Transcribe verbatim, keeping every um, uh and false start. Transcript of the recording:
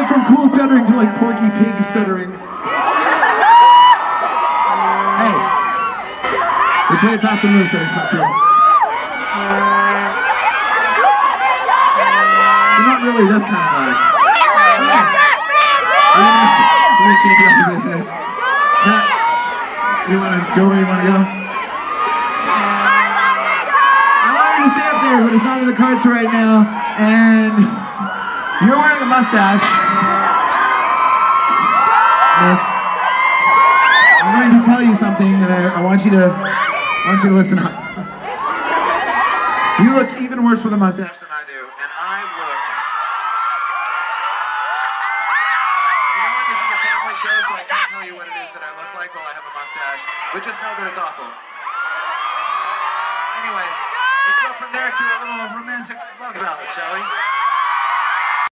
went from cool stuttering to like Porky Pig stuttering. Hey, we played fast and loose, so fuck you. You're not really this kind of guy. We're gonna change it up a bit here. Matt, you wanna go where you wanna go? I want you to stay up there, but it's not in the cards right now. And you're wearing a mustache. Miss. I'm going to tell you something, and I, I want you to, I want you to listen up. You look even worse with a mustache than I do, and I look. You know what? This is a family show, so I can't tell you what it is that I look like while I have a mustache, but just know that it's awful. Anyway, let's go from there to a little romantic love ballad, shall we?